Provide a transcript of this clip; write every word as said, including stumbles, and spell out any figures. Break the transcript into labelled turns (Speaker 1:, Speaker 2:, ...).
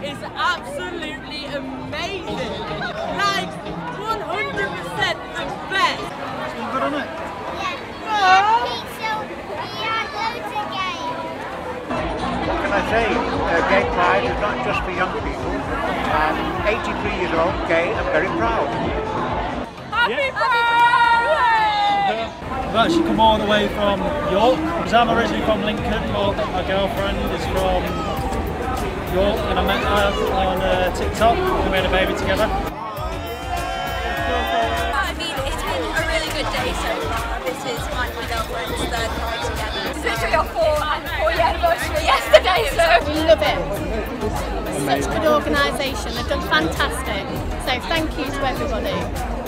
Speaker 1: is absolutely amazing. Like, one hundred percent the best.
Speaker 2: It's been good, hasn't it?
Speaker 3: Yeah. Pizza, we had loads of games.
Speaker 4: What can I say? Uh, Gay Pride is not just for young people. I'm eighty-three years old, gay, and very proud.
Speaker 1: Happy birthday!
Speaker 2: I've actually come all the way from York, because I'm originally from Lincoln, but my girlfriend is from York, and I met her on uh, TikTok, and we had a baby together.
Speaker 5: I mean, it's been a really good day so far. This is my, my girlfriend's third Pride together. It's literally our four, four year anniversary yesterday, so
Speaker 6: we love it. Such good organisation, they've done fantastic. So thank you to everybody.